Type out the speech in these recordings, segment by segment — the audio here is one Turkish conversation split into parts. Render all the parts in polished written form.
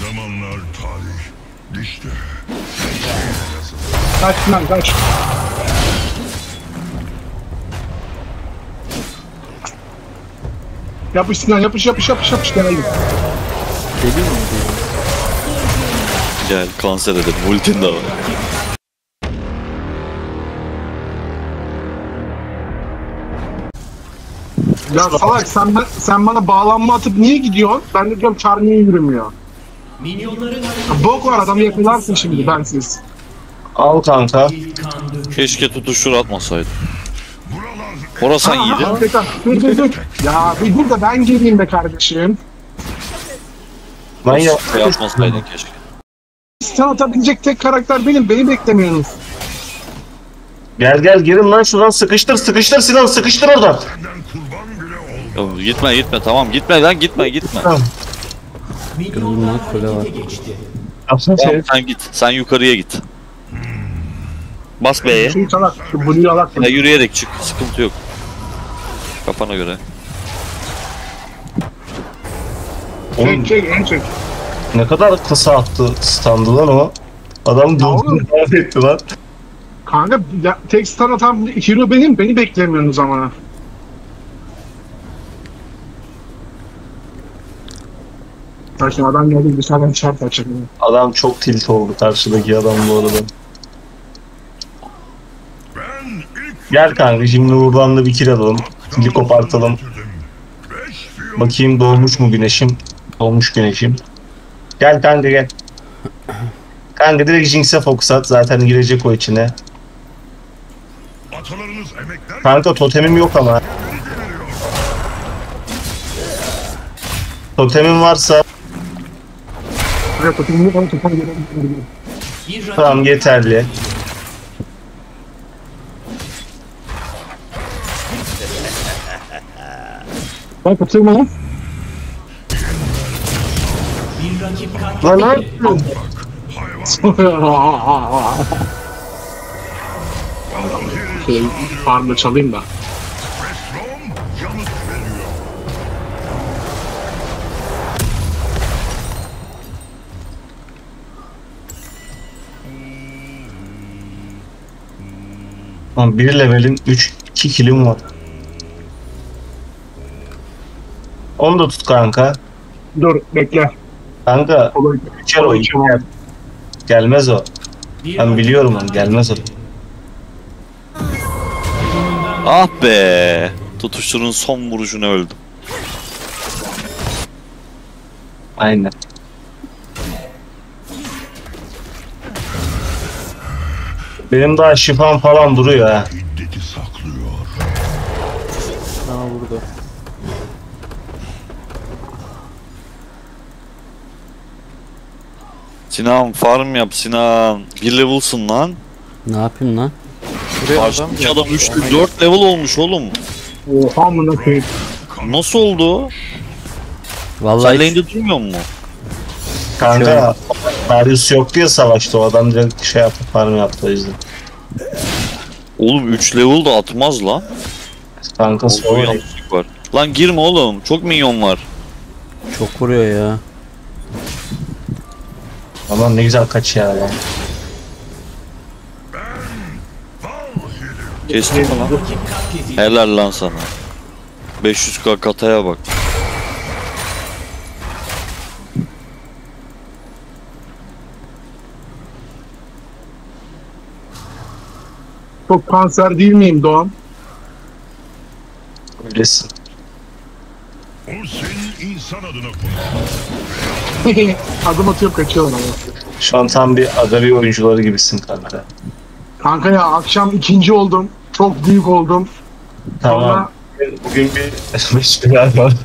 zamanlar tarih. İşte. Kaç lan kaç. Yapış Sinan yapış. Gel. Geliyor mu? Gel kanser edelim. Ultin de var. Ya salak sen bana bağlanma atıp niye gidiyorsun? Ben de diyorum Char niye yürümüyor? Bok var adamı yakalarsın şimdi bensiz. Al kanka. Keşke tutuştur atmasaydı. Orasan iyiydi. Dur. Ya bir dur da ben geleyim be kardeşim. Ben Yapmasaydın keşke. Sen atabilecek tek karakter benim. Beni beklemiyorsunuz. Gel girin lan şuradan sıkıştır Sinan sıkıştır oradan. Ya gitme tamam gitme lan gitme. Kırılma kule var. Yapsana Tamam, sen git. Sen yukarıya git. Bas B'ye. Şu salak. Şu Blue'yu alak. Ya yürüyerek çık. Sıkıntı yok. Kafana göre. Çek. Ne kadar kısa attı standı lan o. Adam oğlum. durdurdu etti lan. Kanka tek stun atan hero benim. Beni beklemiyorsunuz ama. Karşıma adam geldi dışarıdan çarp açık. Adam çok tilt oldu karşıdaki adam bu arada. Gel kanka şimdi buradan da bir kill alalım. Kili kopartalım. Bakayım doğmuş mu güneşim? Doğmuş güneşim. Gel kanka gel. Kanka direkt Jinx'e fokus at. Zaten girecek o içine. Kanka totemim yok ama. Totemin varsa Evet, totemini bana totem gelelim. tamam yeterli. Ben kaçırma lan. Lan ne yapıyorsun? Farmda çalayım da. Lan 1 levelin 2 killim var. Onu da tut kanka. Dur bekle. Kanka Olur. içer o içer. Gelmez o. Ben biliyorum onu gelmez o. Ah be. Tutuşturun son vuruşuna öldüm. Aynen. Benim daha şifam falan duruyor ha. Hiddeti saklıyor. Aa burada. Sinan farm yap Sinan. 1 level'sın lan. Ne yapayım lan? Karşıdaki adam 4 level olmuş oğlum. Oha amına koyayım. Nasıl oldu? Vallahi Sen lane'de durmuyor mu? Kanka Darius yok diye savaştı o adam direkt şey yaptı farm yaptı o yüzden. Oğlum 3 level da atmaz lan. Kanka Oldu sonra yanlışlık var. Lan girme oğlum. Çok minyon var. çok vuruyor ya. aman ne güzel kaçıyor lan. Kestin mi lan? Helal lan sana. 500k kataya bak. Çok kanser değil miyim Doğan? Öylesin. O senin insan adına konuşuyor. Adım atıyorum kaçıyorum ama. Şu an tam bir Agavi oyuncuları gibisin kanka. Kanka ya akşam ikinci oldum. Çok büyük oldum. Tamam. Sonra Bugün bir meşguler var.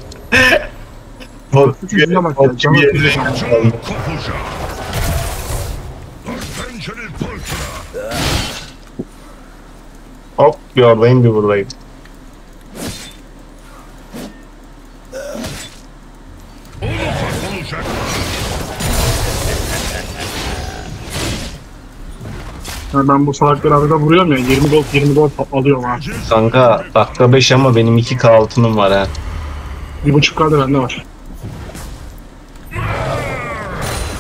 yüzüne bak ya. Canım sıkıldı. Kopuca. Pençeli fırtına. Hop bir oradayım bir buradayım. Olacak. Ya ben bu salakları arada vuruyorum ya. 20 gol alıyorum ha. Kanka dakika 5 ama benim 2K altınım var ha. 1.5K da bende var.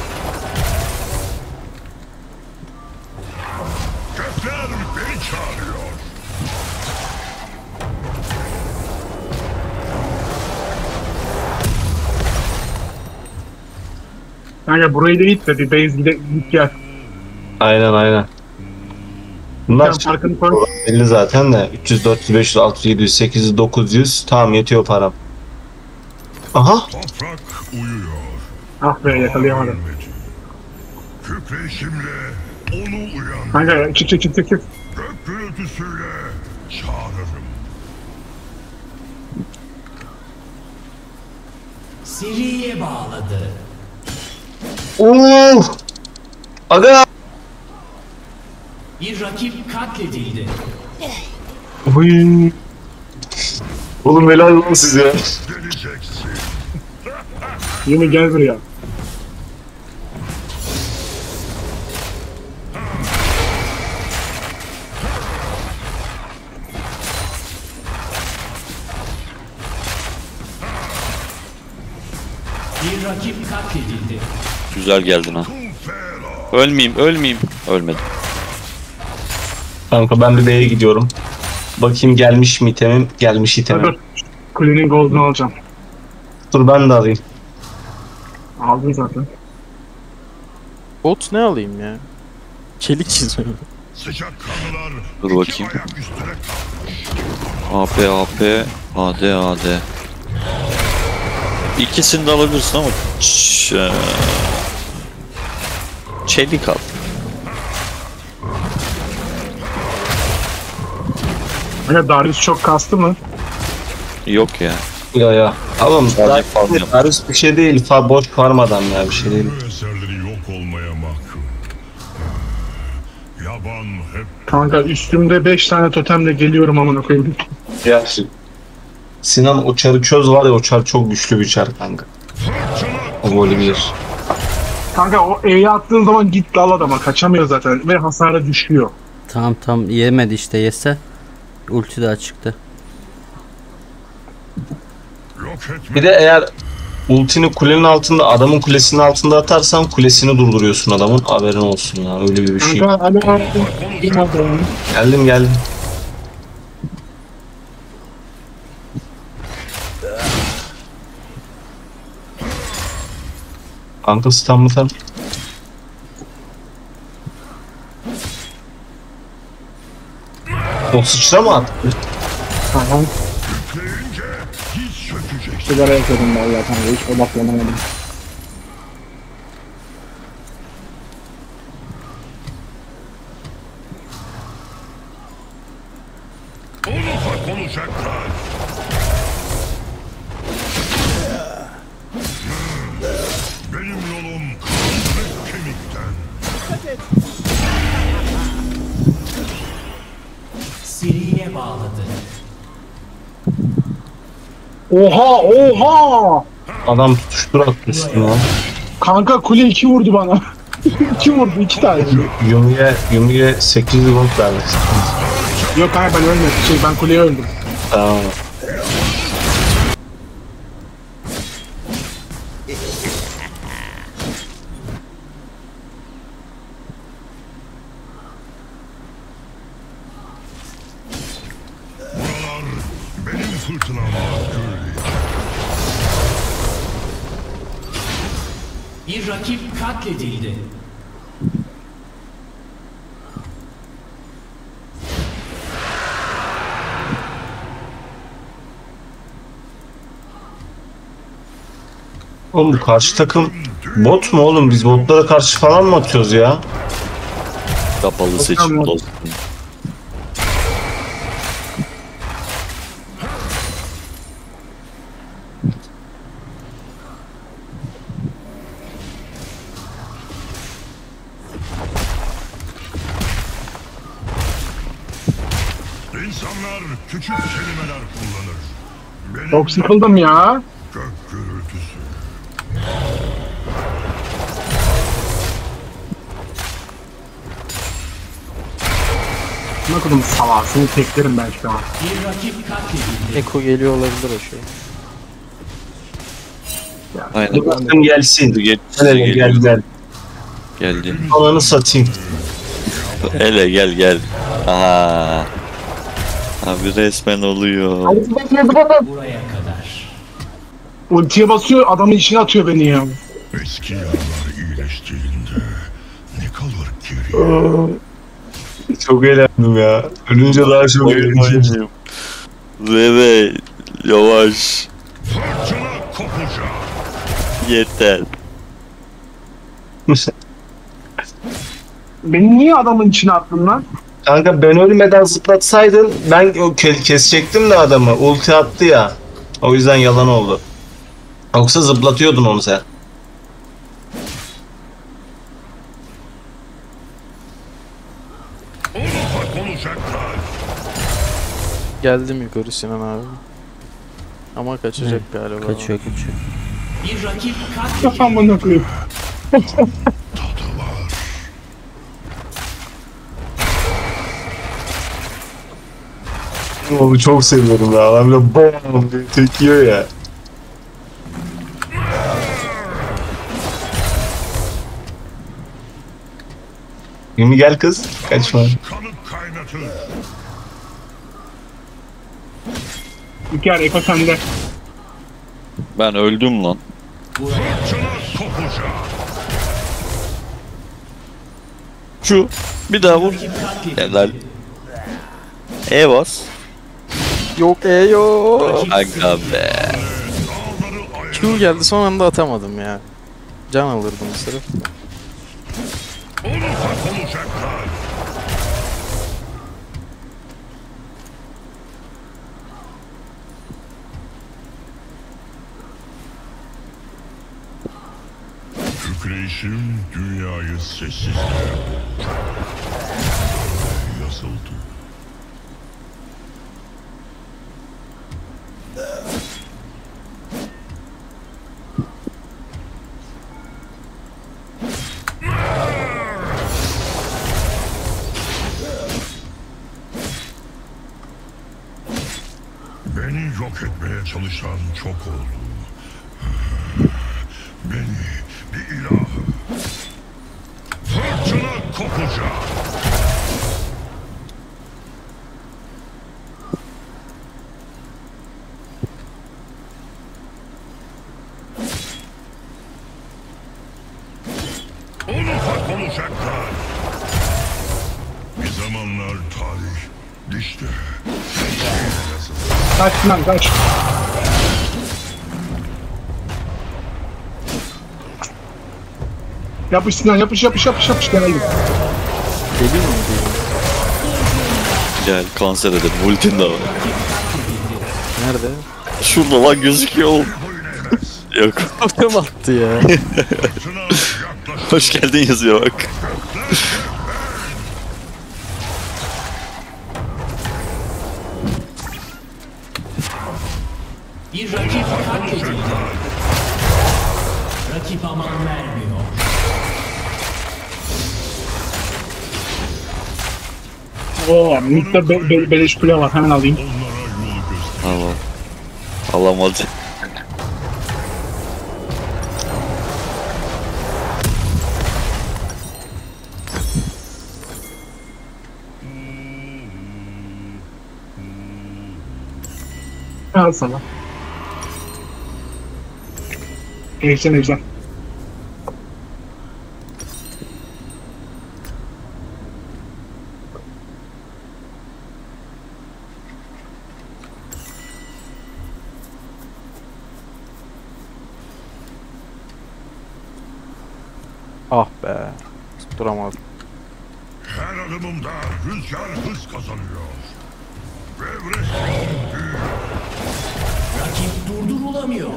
Kanka burayı da git de bir base git gel. Aynen. Bunlar Sen farkını koy. belli zaten de 300, 400, 500, 600, 700, 800, 900 tamam yetiyor param. Aha Toprak uyuyor. Ah be yakalayamadım. Ölmedi. Kükreşimle onu uyan. Kanka çık. Gök gürültüsüyle çağırırım. Seriye bağladı. Oo! Aga! Bir rakip katledildi. Oy! Oğlum helal olsun size. Geleceksin. Yine gel buraya. Bir rakip katledildi. Güzel geldin ha. Fera. Ölmeyeyim. Ölmedim. Kanka ben bir B'ye gidiyorum. Bakayım gelmiş mi itemim? Gelmiş Dur. itemim. Kulenin gold'unu alacağım. Dur ben de alayım. Aldım zaten. Bot ne alayım ya? Çelik çiziyor. Sıcak kanlılar. Dur iki bakayım. ayak üstüne kalmış. AP, AD. İkisini de alabilirsin ama çelik al. Kanka Darius çok kastı mı? Yok ya. Ya. Oğlum Sadece farm yap. Darius bir şey değil. Boş farm adam ya bir şey değil. Bu eserleri yok olmaya mahkum. Yaban hep Kanka üstümde 5 tane totemle geliyorum amına koyayım. Ya Sinan o çarı çöz var ya o çar çok güçlü bir çar kanka. O golü bilir. Kanka o E'yi attığın zaman git dal adama kaçamıyor zaten ve hasarı düşüyor. Tamam yemedi işte yese. Ulti de açıktı. yok etme. Bir de eğer ultini kulenin altında adamın kulesinin altında atarsan kulesini durduruyorsun adamın haberin olsun ya öyle bir şey. Kanka alo. Geldim. Kanka stun mı sen? O sıçra mı attı? Tamam. Yükleyince diz çökecek. Sigara yakıyordum vallahi kanka hiç odaklanamadım. Ufak olacaklar. Benim yolum kan ve kemikten. Seriye bağladı. Oha! Adam tutuştur attı üstüne. Kanka kule 2 vurdu bana. 2 vurdu 2 tane. Yumi'ye 800 gold verdik. Yok kanka ben ölmedim. Ben kuleye öldüm. Tamam. Buralar benim fırtınam Gürlü. Bir rakip katledildi. Oğlum bu karşı takım bot mu oğlum? Biz botlara karşı falan mı atıyoruz ya? Kapalı seçim olsun. İnsanlar küçük kelimeler kullanır. Benim Çok sıkıldım ya. gök gürültüsü. Ne kadar salak. Seni teklerim ben şu an. Bir rakip katledildi. Eko geliyor olabilir o şey. Aynen. Bırakın gelsin. Gel, Gel. Geldi. Ananı satayım. Hele gel. Aha. Abi resmen oluyor. Buraya kadar. Ultiye basıyor adamın içine atıyor beni ya. Eski yağlar geçtiğinde ne kalır geriye? Çok eğlendim ya. Ölünce daha çok eğlendim. Bebe yavaş. Fırtına kopacak. Yeter. Beni niye adamın içine attın lan? Kanka ben ölmeden zıplatsaydın ben kesecektim de adamı. Ulti attı ya. O yüzden yalan oldu. Yoksa zıplatıyordun onu sen. Ufak olacaklar. Geldim yukarı Sinan abi. Ama kaçacak galiba. Kaçıyor. Bir rakip katledildi. Amına koyayım. Onu çok seviyorum ya. Adam böyle bom diye tek yiyor ya. Şimdi gel kız. Kaçma. Kanı kaynatır. İlker Eko sende. Ben öldüm lan. Fırtına kopacak. Şu bir daha vur. Rakip katledildi. Helal. E bas. Yok yok. Aga be. Q geldi son anda atamadım ya. Can alırdım sırf. Ufak olacaklar. Kükreyişim dünyayı sessizliğe yazıldı. Beni yok etmeye çalışan çok oldu. Beni bir ilah. Fırtına kopacak. Ufak olacaklar. Bir zamanlar tarih dişte. Kaç lan kaç. Yapış Sinan yapış geleyim. Deli mi diyeyim? Gel kanser edelim. Ultin de var. Nerede? Şurada lan gözüküyor oğlum. Yok. Totem attı ya. Fırtına yaklaşıyor. Hoş geldin yazıyor bak. Bir rakip katledildi. Rakip aman vermiyor. Oo, midde beleş kule var hemen alayım. Allah. Alamadı. Al sana. Ejder. Ah be. Tutturamadım. Her adımımda rüzgar hız kazanıyor. Ve resmen büyüyor. Rakip durdurulamıyor.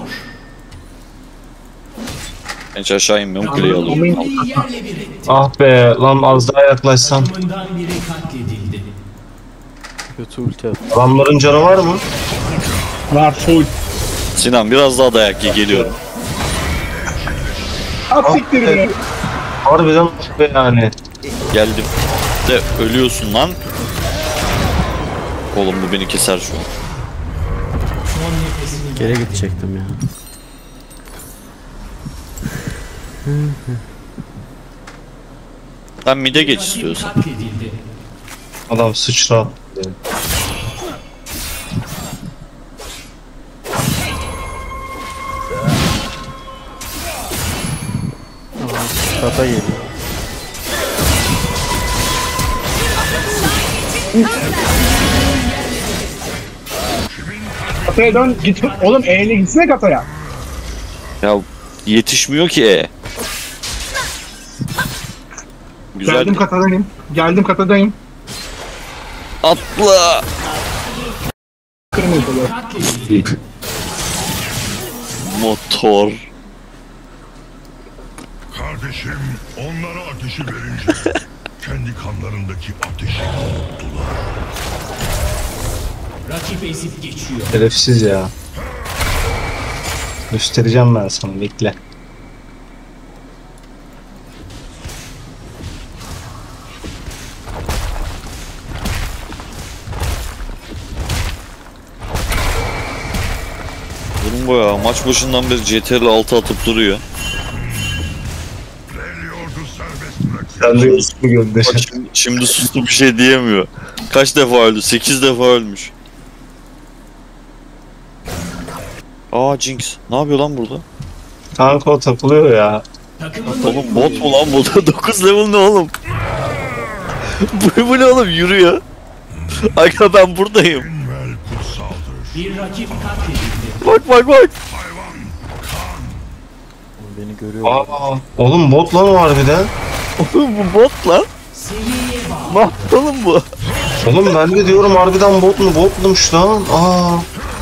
Ben hiç aşağı inmiyorum. Kuleyi alıyorum. Kuleyi yerle bir etti. Ah be lan az daha yaklaşsam. Takımından biri katledildi. Kötü ulti attı. Adamların canı var mı? Var full. Sinan biraz daha dayak ye, geliyorum. At siktir be. Harbiden ah be yani. Geldim. De ölüyorsun lan. Oğlum bu beni keser şu an. Son nefesini Geri gidecektim ya. Sen mid'e geç Rakip istiyorsan. katledildi. Adam sıçra. Kata geliyor. Kataya dön git. Oğlum E'yle gitsene kataya. Ya yetişmiyor ki Güzel. Geldim katadayım. Geldim katadayım. Atla. Kırmızı dolu. Katledildi. Motor. Kardeşim onlara ateşi verince kendi kanlarındaki ateşi unuttular. Rakip ezip geçiyor. Şerefsiz ya. Göstereceğim ben sana, bekle. Durum bu ya. Maç başından beri CTRL 6 atıp duruyor. Geliyordu serbest bırak. Sen de ismi gönder. Bak şimdi sustu, bir şey diyemiyor. Kaç defa öldü? 8 defa ölmüş. Aa Jinx. Ne yapıyor lan burada? Kanka o takılıyor ya. Takımın Oğlum bot mu lan bu? 9 level ne oğlum? bu ne oğlum? Yürüyor. Aga ben buradayım. Envel kutsaldır. bir rakip katledildi. Bak. Hayvan Beni görüyor. Aa, oğlum bot lan o harbiden. Oğlum bu bot lan. Seviyeye bağlı. Ne yapalım bu? Oğlum ben de diyorum harbiden bot mu? Botmuş lan. Aa.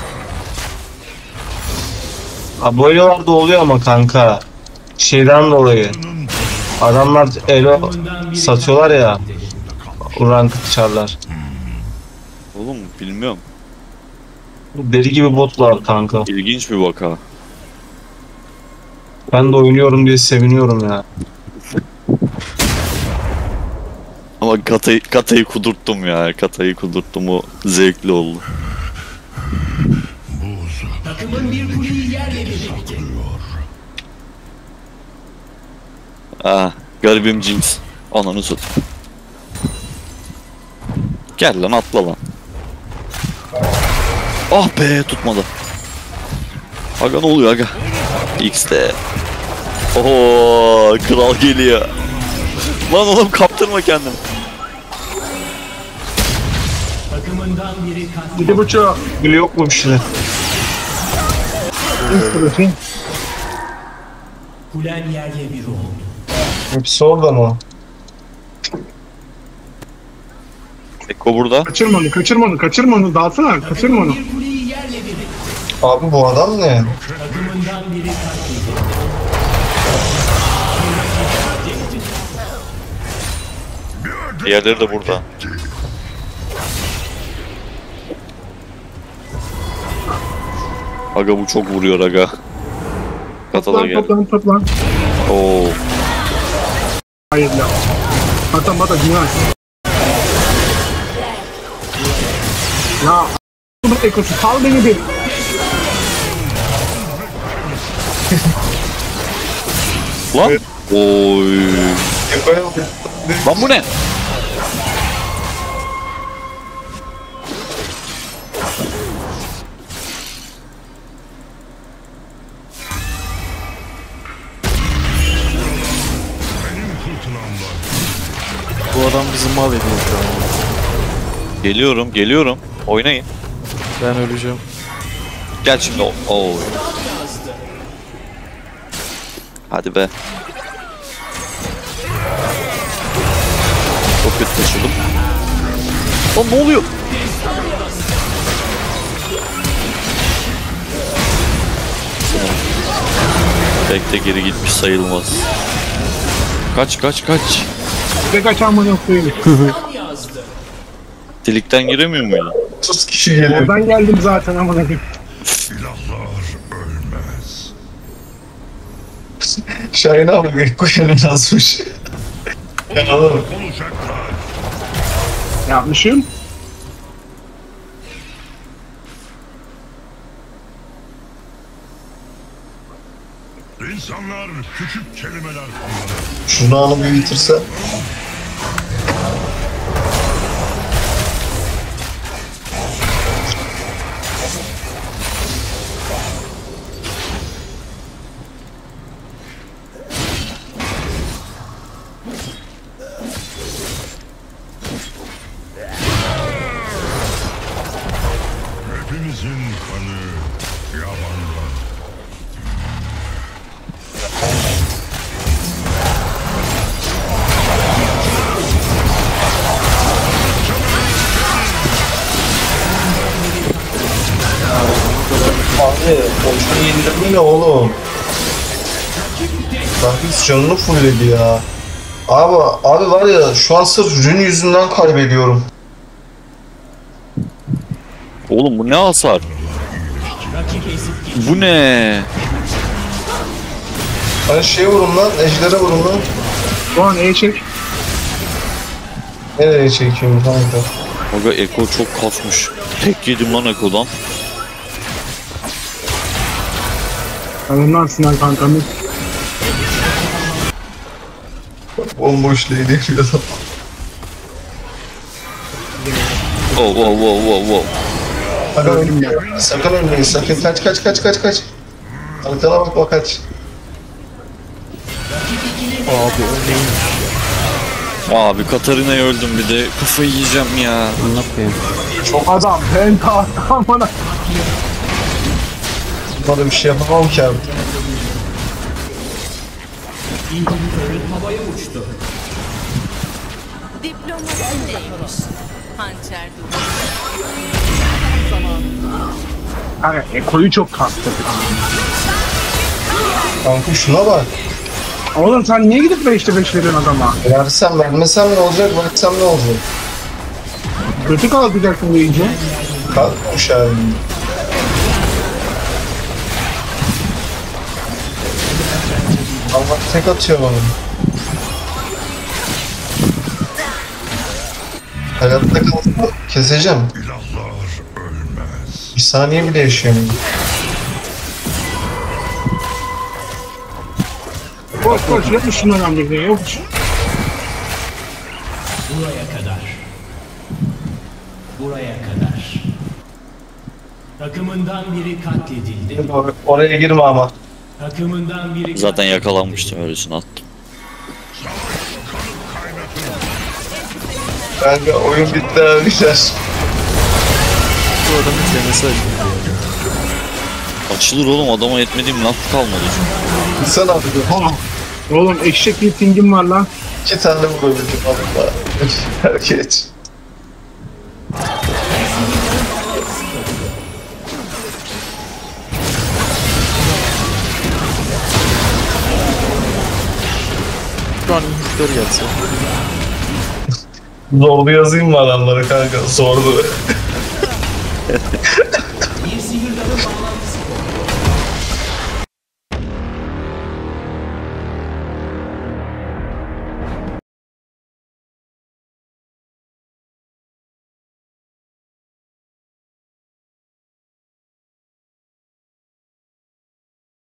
Aa, böyle orada oluyor ama kanka. Şeyden dolayı. Adamlar elo Takımından biri satıyorlar ya. katledildi. Ranked çarlar. Oğlum bilmiyorum. Deli gibi botlar kanka. İlginç bir vaka. Ben de oynuyorum diye seviniyorum ya. Ama katayı kudurttum ya. Katayı kudurttum, o zevkli oldu. buz Takımın bir kuleyi yerle bir etti. Ah, garibim Jinx. Ananı satayım. Gel lan, atla lan. Ah be, tutmadı. Aga ne oluyor aga? X'de. Oho, kral geliyor. Lan oğlum kaptırma kendini. Takımından biri katledildi. 7.5. Gülü yok mu bir şeyler? Kulen yerle bir oldu. Hepsi orada mı? Eko burada. Kaçırma onu. Dağıtsana. Kaçırma onu. Bir kuleyi yerle bir etti. Abi bu adam ne? Takımından biri katledildi. Diğerleri de burada. Aga bu çok vuruyor aga. Kata da geldi. Toplan. Oo. Hayır ya. Bata günah. Ya bu ekosu sal beni bir. Lan. Oy. Lan bu ne? benim fırtınam var. Bu adam bizi mal ediyor şu an. Geliyorum. Oynayın. Ben öleceğim. Gel şimdi. Oo. Hadi be. Çok kötü taşıdım. Lan ne oluyor? Pek de geri gitmiş sayılmaz. Kaç. Bir kaçan bana koyayım. Delikten giremiyor muydu? 30 kişi geliyor. Ben geldim zaten amına koyayım. Silahlar ölmez. Şahin abi bir koşanı yazmış. Ya oğlum. Olacaklar. Yapmışım. İnsanlar küçük kelimeler kullanır. Şunu alıp bir bitirse. Bu ne oğlum? Bak hiç canını fullledi ya. Abi var ya şu an sırf Rün yüzünden kaybediyorum. Oğlum bu ne hasar? Bu ne? Hani şey vurun lan, ejdere vurun lan. Şu an E çek. Nereye çekiyorum kanka? Aga Eko çok kasmış. Tek yedim lan Eko'dan. Ondan Sinan kankamız. Bomboş lady yapıyordum. Oh oh oh oh oh. Sakın ölmeyin. Sakın ölmeyin. Sakın kaç. Arkana bak kaç. Abi örneğin. Abi Katarina'yı öldüm bir de. Kafayı yiyeceğim ya. Ne koyayım? Adam penta amına. Bana bir şey yapamam ki abi. Diplomasi neymiş? Hançer duvar. Hani Eko'yu çok kastı. Kanka şuna bak. Oğlum sen niye gidip 5'te 5 veriyorsun adama? Vermesem ne olacak, bıraksam ne olacak? Kötü kalkacaksın deyince. Kalkmış abi. Allah tek atıyor bana. Hayatta kalsa keseceğim. İlahlar ölmez. Bir saniye bile yaşayamam. Koş yapmış şunu önemli değil. Yok. Buraya kadar. Buraya kadar. Takımından biri katledildi. Oraya girme ama. Takımından biri Zaten yakalanmıştım öylesine attım. Kanka oyun bitti arkadaşlar. Bu adamın çenesi acıyor. Açılır oğlum, adama etmediğim laf kalmadı çünkü. Sen abi. Oğlum eşek bir pingim var lan. 2 tane vurabildim valla. Geç. Şu an inhibitör gelse. Zorlu yazayım mı adamlara kanka? Zorlu. bir sihirlerin bağlanması